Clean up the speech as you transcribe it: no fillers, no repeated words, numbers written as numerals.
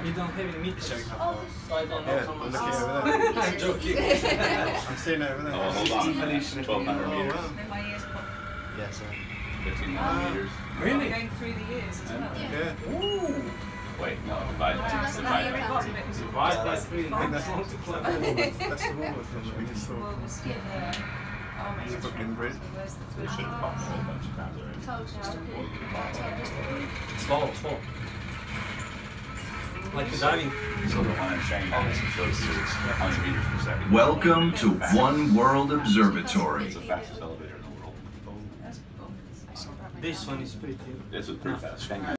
You don't have any meat to show you how far. So I don't know Yeah, how we're much. looking over there. I'm joking. I'm seeing it over there. Oh, hold on. 1,200 meters. Wow. My ears pop. Yeah, so. 1,500 meters. Really? Going through the years as well. Yeah. Ooh. Wait, no, divide by That's divide not by your two. count. Divide by 3 and I think that's that's multiply. the Walworth thing that we just saw. It's a Brooklyn Bridge. They should have popped a whole bunch of crabs already. Small. Like the diving. So the one I'm showing you is shows 100 meters per second. Welcome to One World Observatory. It's the fastest elevator in the world. This one is pretty. This is pretty fast.